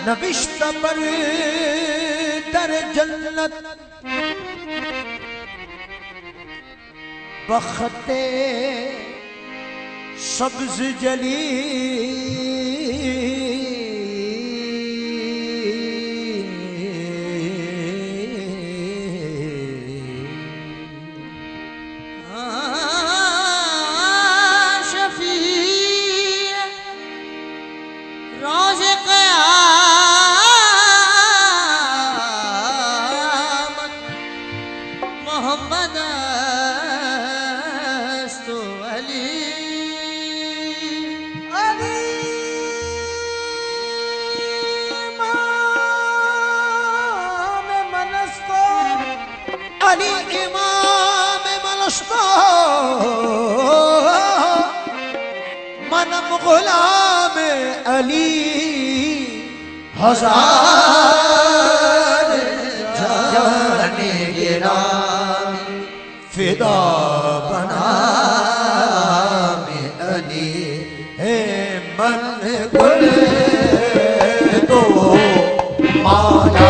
नविश्त पर दर जन्नत बखते सब्ज जली मनम गुलाम अली हजार जाने गिरा फिदा बना में अली है मन गुल तो माला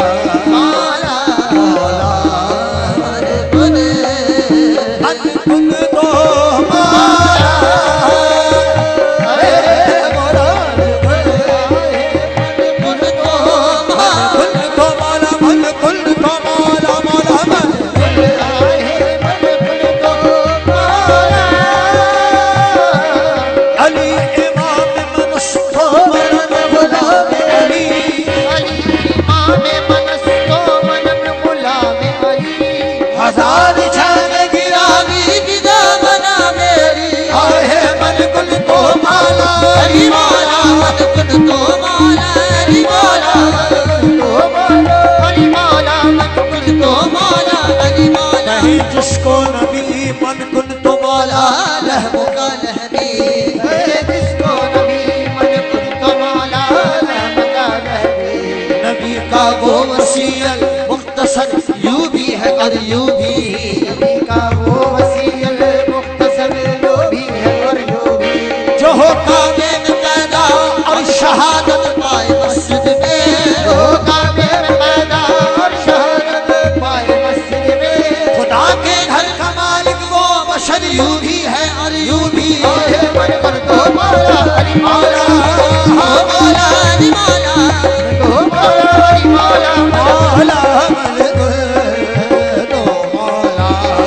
जिसको नबी मन कुन तो मौला लहमो का लहमी जिसको नबी मन कुन तो मौला लहमो का लहमी नबी का वो वसीयत मुख्तसर यूं भी है और यूं भी नबी का वो वसीयत मुख्तसर यूं भी है और यूं भी जो हो काबे में पैदा और शहादत पाए मस्जिद में जो काबे में पैदा और शहादत पाए मस्जिद में खुदा के घर का मालिक वो बशर यूं भी है और यूं भी है मन कर तो मौला अली मौला मौला अली मौला तो मौला अली मौला मौला मन कर तो मौला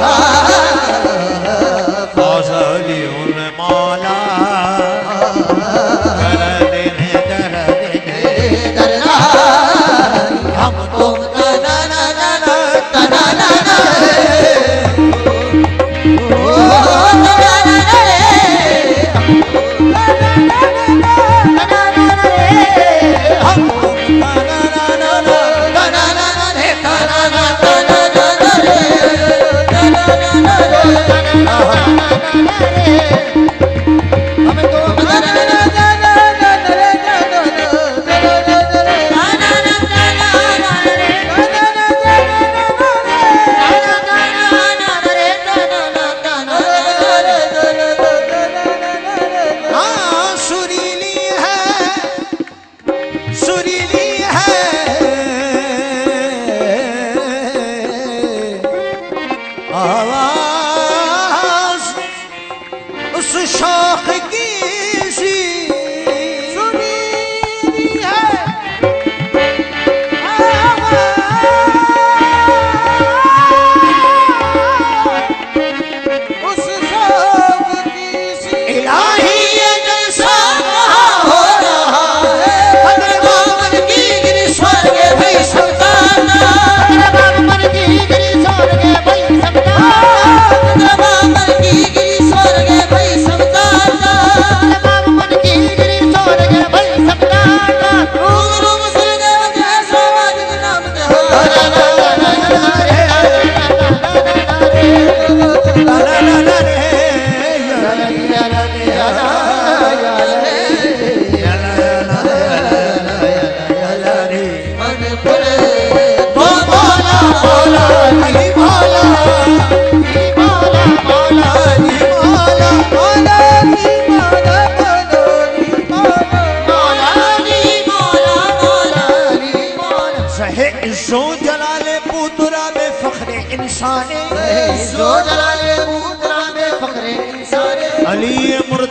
फौजली उन मौला कर देने दरना हम तो ना ना ना ना ना ना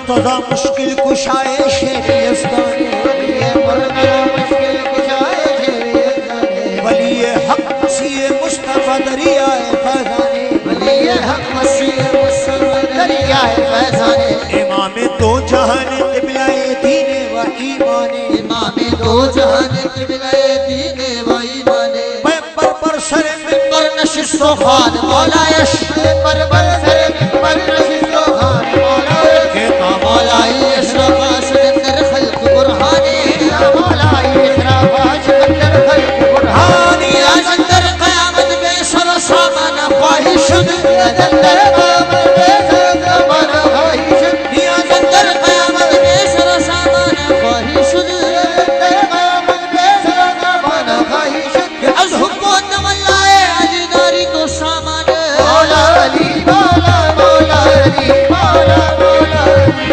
मुर्तजा मुश्किल कुशाए शेर यज़दानी, मुर्तजा मुश्किल कुशाए शेर यज़दानी, वली हक मसीह मुस्तफा दरियाए फैज़ानी, वली हक मसीह मुस्तफा दरियाए फैज़ानी, इमाम दो जहान क़िबलाए दीन व ईमाने, इमाम दो जहान क़िबलाए दीन व ईमाने, पर सर मिंबर नशिस्तो खान मौलाए, पर सर मिंबर नशिस्तो खान मौलाए, के मौलाए अशरफ अशकर खल्क बुरहानी, मौलाए अशरफ अशकर खल्क बुरहानी, अजंदर क़यामत बेसर सामान ख्वाहिशुद, अजंदर क़यामत बेसर सामान ख्वाहिशुद, अजंदर क़यामत बेसर सामान ख्वाहिशुद, अजंदर क़यामत बेसर सामान ख्वाहिशुद, अज़ हुक्म तवल्लाए अजदारी तो सामान, मौला अली मौला मौला अली मौला मौला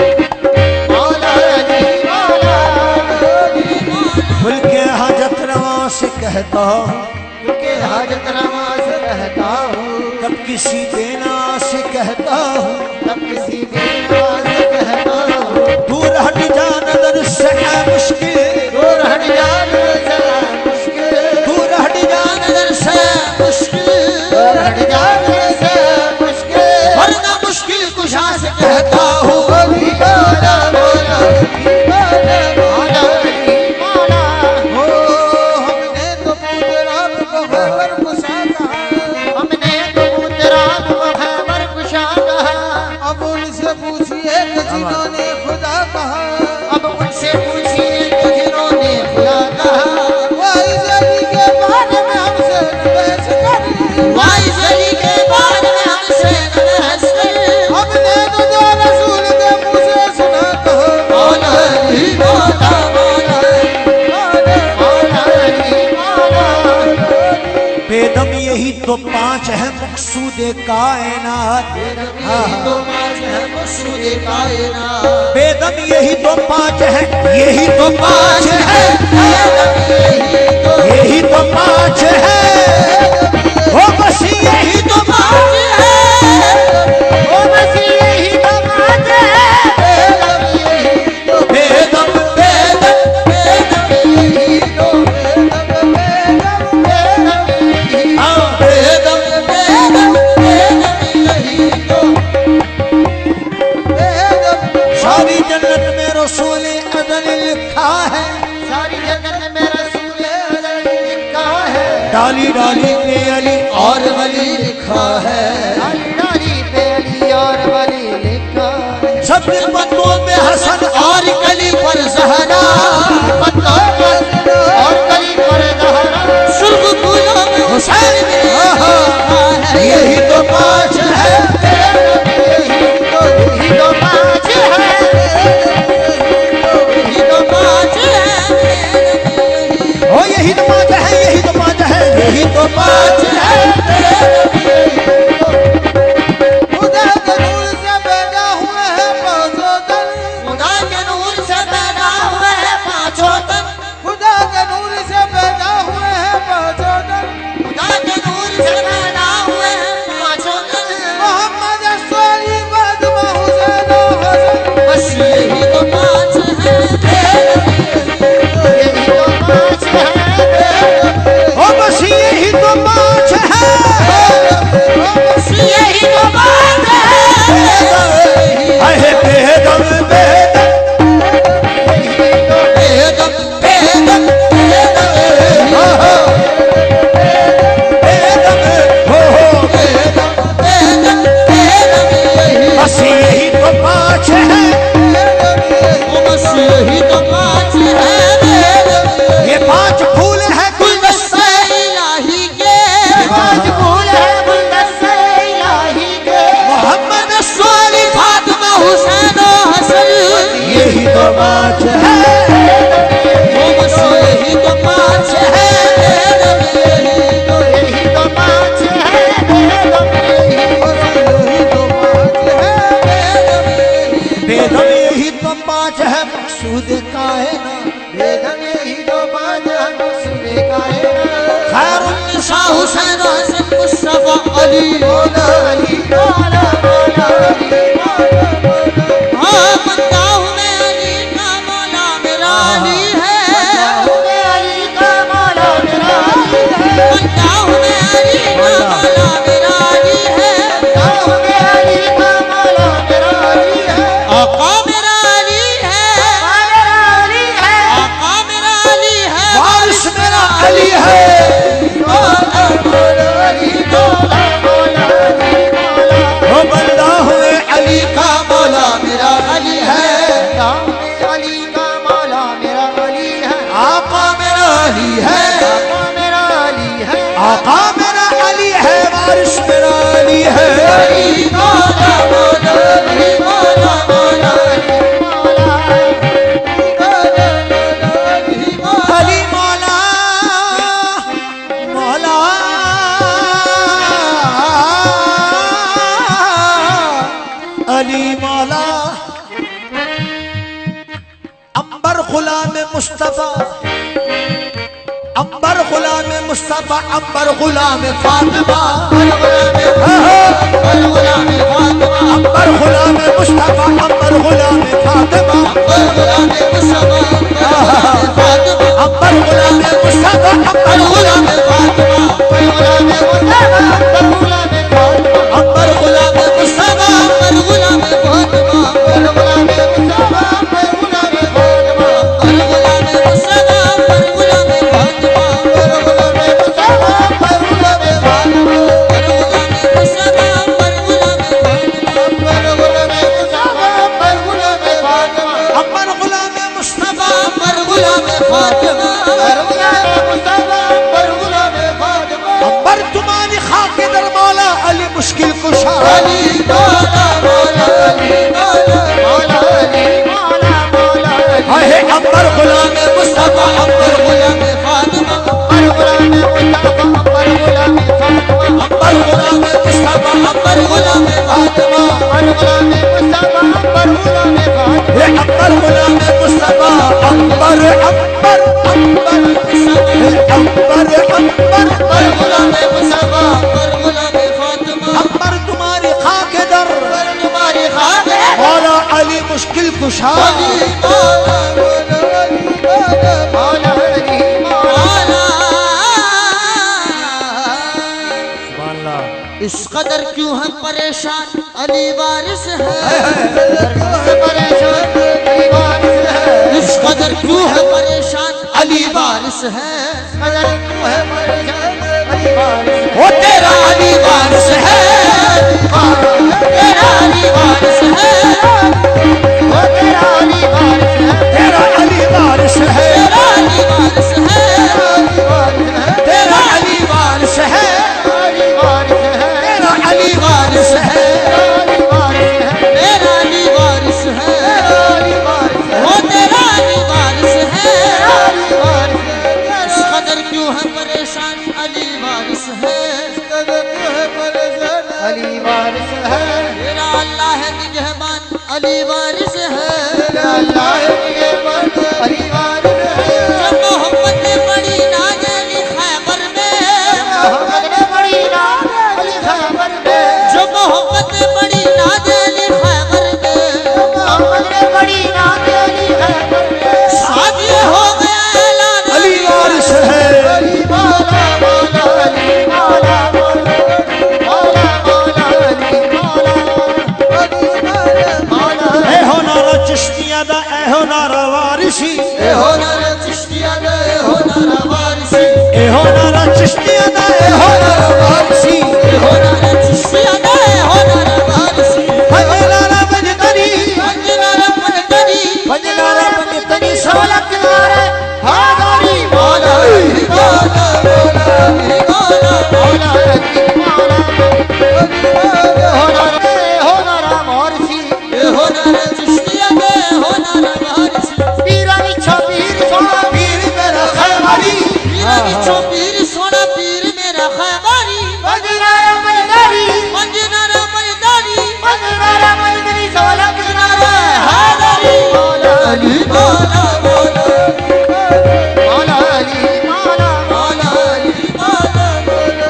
मौला अली मौला अली, खुल के हाजत रवा से कहता हूँ, खुल के हाजत रवा से कहता हूँ, तब किसी बेना से कहता हूँ, तब किसी बेना से कहता हूँ, दूर हट जा नजर से है मुश्किल, दूर हट जा नजर से है मुश्किल, दूर हट जा नजर से मुश्किल, दूर हट जा नजर से मुश्किल, वरना मुश्किल कुशा से कहता हूँ, मौला मौला मौला मौला मौला, हो हमने तो पुतराब को खैबर कुशा कहा, हमने तो पुतराब को खैबर कुशा कहा, अब उनसे पूछिए कि जिन्होंने खुदा कहा, अब उनसे पूछिए कि जिन्होंने खुदा कहा, वाइज़ अली के बारे में हमसे न बहस कर, वाइज़ अली के बारे में हमसे न बहस कर, हमने तो जो रसूल के मुँह से सुना कहा, मौला अली मौला मौला मौला अली मौला, बेदम यही तो पांच है मकसूद कायनात, तो पांच है मकसूद कायनात, बेदम यही तो पांच है, यही तो पांच है, यही तो पांच है, ओ बस यही तो पांच है, ओ बस यही तो पांच है, बेदम बेदम बेदम यही तो, बेदम बेदम बेदम, हाँ बेदम बेदम बेदम यही तो, सारी जन्नत में रसूल अज़ल लिखा है, सारी जन्नत में रसूल अज़ल लिखा है, डाली डाली पे अली और वली लिखा है, डाली डाली पे अली और वली लिखा है, सब पत्तों में हसन और कली पर ज़हरा, पत्तों पर और कली पर ज़हरा, सुर्ख फूलों में हुसैन भी लिखा है, यही तो पाँच है, यही तो पाँच है, यही तो पाँच है, ओ यही तो पाँच है, यही तो पाँच है, यही तो पाँच है, खुदा के नूर से पैदा हुए हैं पाँचों तन, खुदा के नूर से पैदा हुए हैं पाँचों तन, खुदा के नूर से पैदा हुए हैं पाँचों तन, खुदा के नूर से पैदा हुए हैं पाँचों तन, मोहम्मद अस्वाली फातिमा हुसैन और हसन, बस यही तो पाँच है, यही तो पाँच है, ओ बस यही तो पाँच है, ओ बस यही तो पाँच है, अहे बेदम बेदम, यही तो बेदम बेदम बेदम, हो हो बेदम, हो हो बेदम बेदम बेदम, बस यही तो पाँच है, ओ बस यही तो पाँच है, ये पाँच फूल है गुलदस्ते इलाही के, पाँच फूल है गुलदस्ते इलाही के, मोहम्मद अस्वाली फातिमा हुसैन और हसन, यही तो पाँच है, ओ बस यही तो पाँच है, यही तो पाँच है, यही तो पाँच है, बेदम यही तो पाँच है मकसूद कायनात, बेदम यही तो पाँच है मकसूद कायनात, खैरुन्निसा हुसैन हसन मुस्तफा अली, मौला अली मौला मौला अली मौला मौला, हाँ वारिस मेरा अली है। अली मौला मौला अली मौला मौला अली मौला मौला अली मौला। अंबर गुलाम मुस्तफा, अंबर गुलाम मुस्तफा, अंबर गुलाम फातिमा, अंबर गुलाम मुस्तफा, अंबर गुलाम फातिमा, अंबर गुलाम मुस्तफा, अंबर गुलाम मुस्तफा, अंबर गुलाम फातिमा, अंबर गुलाम मुस्तफा, अंबर गुलाम फातिमा, मुश्किल कुशा अली मौला मौला अली मौला मौला अली मौला मौला है। अंबर गुलाम मुस्तफा, अंबर गुलाम फातिमा, अंबर गुलाम मुस्तफा, अंबर गुलाम फातिमा, अंबर गुलाम मुस्तफा, अंबर गुलाम फातिमा, अंबर गुलाम मुस्तफा, अंबर गुलाम फातिमा, अंबर गुलाम मुस्तफा, अंबर अंबर अंबर अंबर अंबर गुलाम मुस्तफा, अंबर गुलाम अंबर तुम्हारी खाक दर, तुम्हारी खाक मौला अली मुश्किल कुशा अली मौला मौला अली मौला मौला अली मौला। सुभान अल्लाह। इस कदर क्यों हम परेशान अली वारिस है, इस कदर क्यों है परेशान अली वारिस है, वो तेरा अली वारिस है, तेरा अली वारिस है, वो तेरा अली वारिस है, तेरा अली वारिस है, तेरा अली वारिस है, तेरा अली वारिस है, तेरा अली वारिस है, वो तेरा अली वारिस है। इस कदर क्यों है परेशान अली वारिस है, अली वारिस है, तेरा अल्लाह है निगहबान अली वारिस है, तेरा अल्लाह है निगहबान अली वारिस है। जब मोहब्बत ने पड़ी नाज अली खैबर में, मोहब्बत ने पड़ी नाज अली खैबर में, जब मोहब्बत ने पड़ी नाज अली खैबर में, मोहब्बत ने पड़ी नाज अली खैबर में, साथ ये हो गया ऐलान अली वारिस है, अली मौला मौला अली मौला मौला चिश्तिया दा ए हो नारा वारिसी, ए हो नारा चिश्तिया दा ए हो नारा वारिसी, ए हो नारा चिश्तिया दा ए हो नारा वारिसी, ए हो नारा चिश्तिया दा ए हो नारा वारिसी। पंजनारा पंजतनी, पंजनारा पंजतनी, पंजनारा पंजतनी सोलह किनारे हादारी मौला अली मौला मौला अली मौला मौला अली मौला हो नारा वारिसी, ए हो नारा चिश्तिया दे हो नारा वारिसी। पीरानी छपीर सोना पीर मेरा खैबारी, पीरानी छपीर सोना पीर मेरा खैबारी, पंजनारा पंजदारी, पंजनारा पंजदारी, पंजनारा पंजदारी सोलह किनारे हादारी मौला अली मौला मौला मौला अली मौला मौला अली मौला मौला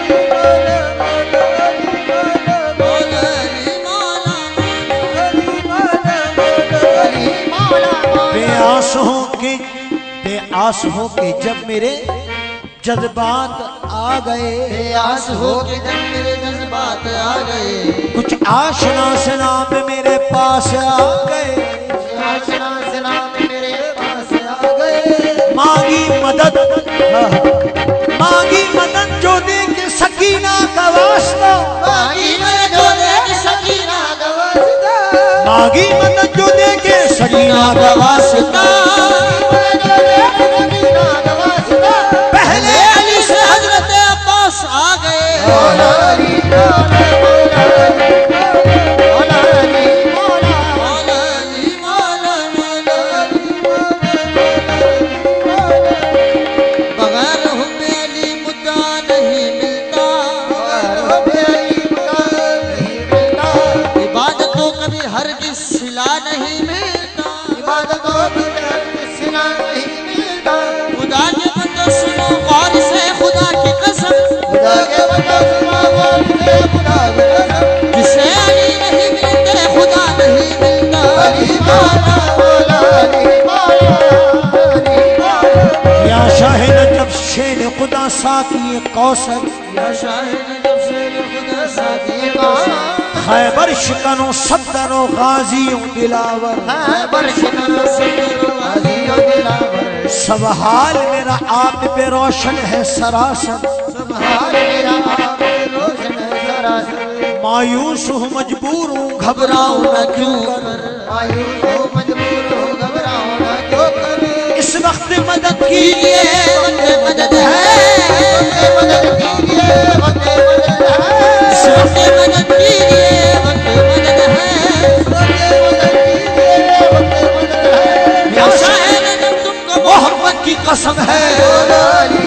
बेआस हो के जब मेरे जज्बात आ गए, बेआस हो के जब मेरे जज्बात आ गए, कुछ आशना से नाम मेरे पास आ गए, आशना से नाम मेरे पास आ गए। मांगी मदद, मांगी मदद जो दे के सकीना का वास्ता, मांगी मदद जो दे के सकीना का वास्ता, मांगी मदद जो दे के सकीना का वास्ता। पहले अली से हजरत अब्बास आ गए, हरगिज़ सिला नहीं मिलता, इबादतों की हरगिज़ सिला नहीं मिलता। खुदा के बंदो सुनो गौर से खुदा की कसम, खुदा के बंदो सुनो गौर से खुदा की कसम, जिसे अली नहीं मिलते खुदा नहीं मिलता। अली माला मौला अली माला अली माला। या शाहिद जब शेर खुदा साकी कौसर, या शाहिद जब शेर खुदा साकी कौसर, खैबर शिकनो सत्तरो गाजियों दिलावर, खैबर शिकनो सत्तरो गाजियों दिलावर। सब हाल मेरा आप पे रोशन है सरासर, सब हाल मेरा आप पे रोशन है सरासर। मायूस हूँ मजबूर हूँ घबराऊं न क्यों कर, मायूस हूँ मजबूर हूँ घबराऊं न क्यों कर। इस वक्त मदद कीजिए वक्त मदद है, मदद कीजिए वक्त मदद है, इस वक्त मदद कीजिए वक्त मदद है, या शाहिद जब तुमको मोहब्बत की कसम है,